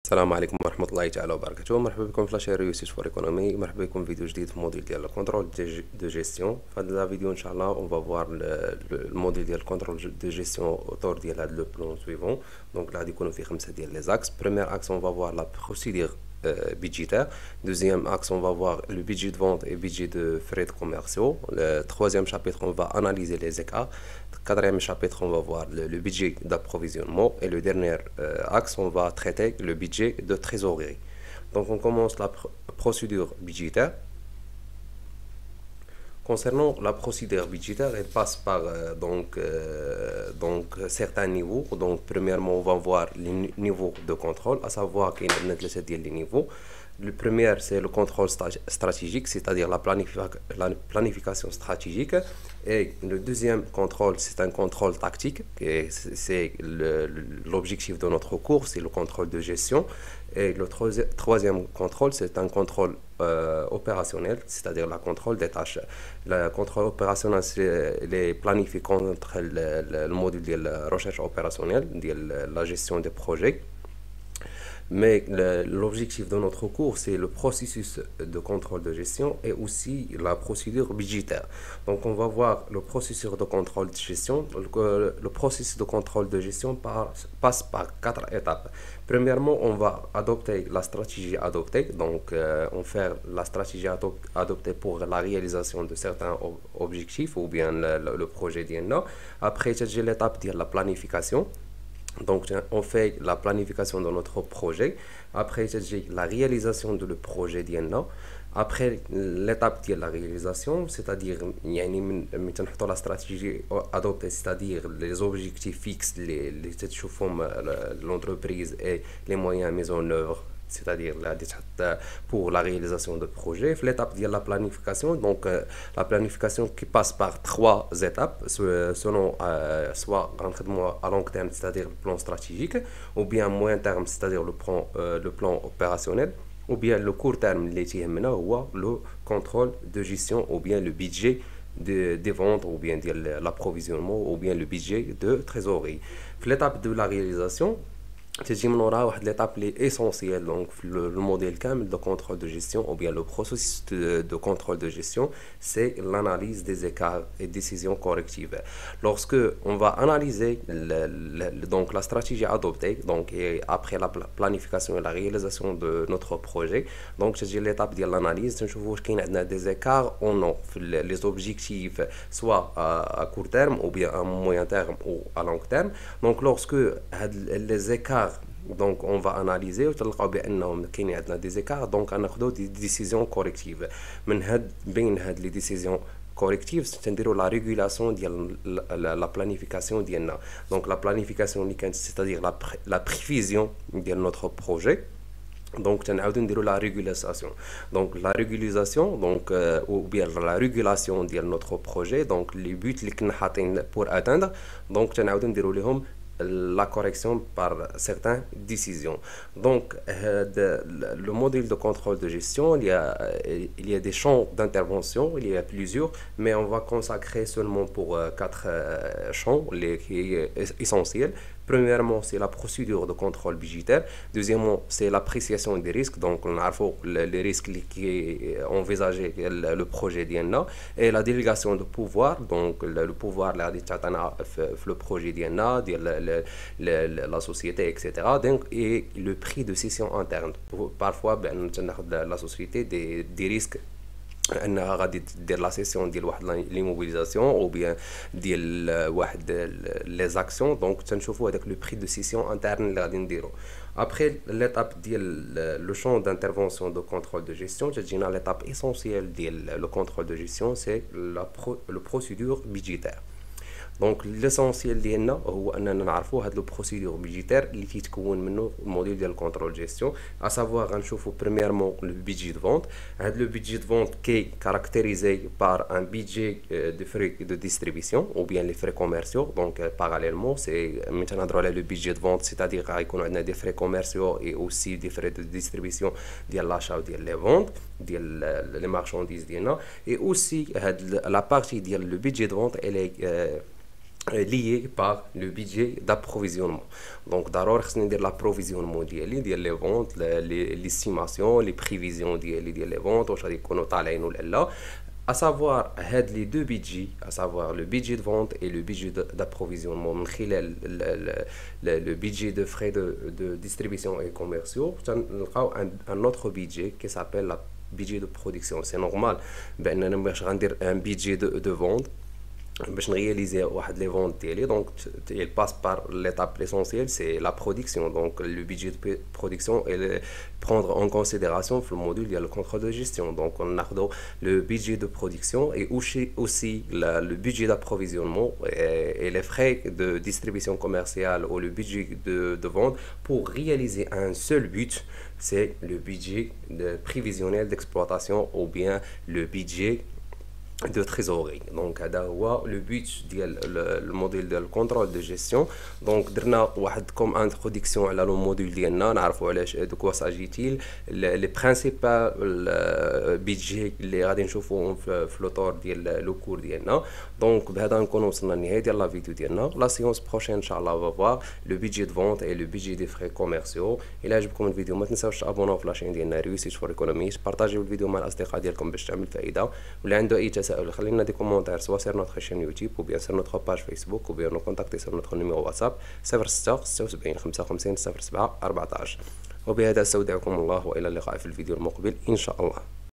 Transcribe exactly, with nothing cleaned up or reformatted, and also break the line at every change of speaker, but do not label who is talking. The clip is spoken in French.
السلام عليكم ورحمة الله تعالى وبركاته. مرحبا بكم في لاشين ريوسيت فور ايكونومي. مرحبا بكم في فيديو جديد في الموديل ديال الكونترول دو جيستيون. في هذا الفيديو ان شاء الله اون فا فوار الموديل ديال الكونترول دو جيستيون اوتور ديال هذا لو بلان سويفون. دونك غادي يكونوا فيه خمسه ديال لي زاكس. بريمير اكس اون فا فوار لا بروسيدير budgétaire. Deuxième axe, on va voir le budget de vente et budget de frais de commerciaux. Le troisième chapitre, on va analyser les écarts. Quatrième chapitre, on va voir le, le budget d'approvisionnement. Et le dernier euh, axe, on va traiter le budget de trésorerie. Donc, on commence la pr procédure budgétaire. Concernant la procédure budgétaire, elle passe par euh, donc, euh, donc, certains niveaux. Donc, premièrement, on va voir les niveaux de contrôle, à savoir qu'il y a des niveaux. Le premier, c'est le contrôle stratégique, c'est-à-dire la, planifi la planification stratégique. Et le deuxième contrôle, c'est un contrôle tactique. C'est l'objectif de notre cours, c'est le contrôle de gestion. Et le troisième contrôle, c'est un contrôle euh, opérationnel, c'est-à-dire le contrôle des tâches. Le contrôle opérationnel, c'est les planifiés contre le, le, le module de la recherche opérationnelle, de la gestion des projets. Mais l'objectif de notre cours, c'est le processus de contrôle de gestion et aussi la procédure budgétaire. Donc, on va voir le processus de contrôle de gestion. Le, le processus de contrôle de gestion par, passe par quatre étapes. Premièrement, on va adopter la stratégie adoptée. Donc, euh, on fait la stratégie adoptée pour la réalisation de certains ob objectifs ou bien le, le, le projet d'I N A. Après, j'ai l'étape de la planification. Donc, on fait la planification de notre projet. Après, j'ai la réalisation de le projet d'I N A. Après l'étape de la réalisation, c'est-à-dire la stratégie adoptée, c'est-à-dire les objectifs fixes, les, les l'entreprise et les moyens mis en œuvre, c'est-à-dire pour la réalisation de projet. L'étape de la planification, donc euh, la planification qui passe par trois étapes, selon euh, soit à long terme, c'est-à-dire le plan stratégique, ou bien moyen terme, c'est-à-dire le plan, euh, le plan opérationnel, ou bien le court terme, le contrôle de gestion, ou bien le budget de, des ventes, ou bien de l'approvisionnement, ou bien le budget de trésorerie. L'étape de la réalisation, c'est l'étape essentielle donc le, le modèle CAM de contrôle de gestion ou bien le processus de, de contrôle de gestion, c'est l'analyse des écarts et décisions correctives. Lorsque on va analyser le, le, donc la stratégie adoptée, donc et après la planification et la réalisation de notre projet, donc c'est l'étape de l'analyse. Je vois qu'il y a des écarts ou non, les objectifs soit à, à court terme ou bien à moyen terme ou à long terme. Donc lorsque les écarts, donc on va analyser وتلقاو بانهم كاين عندنا دي زيكار دونك غناخذوا دي ديسيزيون كوريكتيف من هاد بين هاد لي ديسيزيون كوريكتيف تنديروا لا ريغولاسيون ديال لا بلانيفيكاسيون ديالنا. دونك لا بلانيفيكاسيون اللي كانت c'est-à-dire la la prévision ديال notre projet. Donc تنعاودو نديرو la régulation. Donc la régulation donc euh, ou bien la régulation ديال notre projet, donc les buts اللي كنا حاطين pour atteindre, donc تنعاودو نديرو ليهم la correction par certaines décisions. Donc, euh, de, le modèle de contrôle de gestion, il y a, il y a des champs d'intervention, il y a plusieurs, mais on va consacrer seulement pour euh, quatre euh, champs les, qui est essentiels. Premièrement, c'est la procédure de contrôle budgétaire. Deuxièmement, c'est l'appréciation des risques. Donc, on a les risques qui est envisagé le, le projet d'I N A et la délégation de pouvoir. Donc, le, le pouvoir, là, le projet d'I N A, le, le, la société, et cetera. Donc, et le prix de cession interne. Parfois, ben, la société des, des risques. انها غادي دير لا سيسيون ديال واحد لي موبيليزاسيون او بيان ديال واحد لي زاكسيون. دونك تنشوفوا هذاك لو بري دو سيسيون انترن اللي غادي نديرو. Après l'étape de le champ d'intervention de contrôle de gestion, l'étape essentielle du contrôle de gestion, c'est la pro, le procédure budgétaire. Donc l'essentiel ديالنا هو اننا نعرفوا هاد لو بروسيدور بيجيتير اللي كيتكون منه الموديل ديال الكونترول جيستيون. ا سافوار غنشوفوا بريميرمون لو بيدجي دو فونت. هاد لو بيدجي دو فونت كي كاركتيريزي بار ان بيدجي دو فري دو ديستريبيسيون او بيان لي فري كوميرسيو. دونك باراليلمون سي ملي تنهضروا على لو بيدجي دو فونت سيتادير غيكونوا عندنا دي فري كوميرسيو اي اوسي دي فري دو ديستريبيسيون ديال لاشا وديال لي فونت ديال لي مارشانديز ديالنا. اي اوسي هاد لا بارتي ديال لو بيدجي دو فونت الي lié par le budget d'approvisionnement. Donc d'abord خصني ندير l'approvisionnement ديالي ديال les ventes, l'estimation, les prévisions ديالي ديال les ventes واش غادي يكونوا طالعين ولا لا. À savoir هاد les deux budgets, à savoir le budget de vente et le budget d'approvisionnement من خلال le budget de frais de, de distribution et commerciaux, تنلقاو un, un autre budget qui s'appelle le budget de production. C'est normal باننا باش غندير un budget de, de vente باش نرياليزي واحد لي فونت ديالي دونك il passe par l'étape essentielle, c'est la production. Donc le budget de production est prendre en considération في الموديل ديال le contrôle de gestion. Donc on ناخذوا le budget de production et aussi aussi la, le budget d'approvisionnement et, et les frais de distribution commerciale ou le budget de, de vente pour réaliser un seul but, c'est le budget de prévisionnel d'exploitation ou bien le budget de trésorerie. Donc هذا هو le but ديال le modèle de contrôle de gestion. Donc درنا واحد comme introduction على le module ديالنا نعرفوا علاش de quoi s'agit-il, les principaux budget اللي غادي نشوفوهم في الفلوتور ديال لو كور ديالنا. دونك بهذا نكونوا وصلنا لنهايه ديال لا فيديو ديالنا. لا سيونس بروشين ان شاء الله va voir le budget de vente et le budget des frais commerciaux. الى عجبكم الفيديو ما تنساوش تابوناو في لاشين ديالنا ريوسيت فور ايكونوميست، بارطاجيو الفيديو مع الاصدقاء ديالكم باش تعمل فائده. واللي عنده اي تساؤل خلينا دي كومونتير سوا sur notre chaîne YouTube ou bien sur notre page Facebook ou bien nous contacter sur notre numéro WhatsApp صفر ستة ستة وسبعين خمسة وخمسين صفر سبعة أربعة عشر. وبهذا استودعكم الله والى اللقاء في الفيديو المقبل ان شاء الله.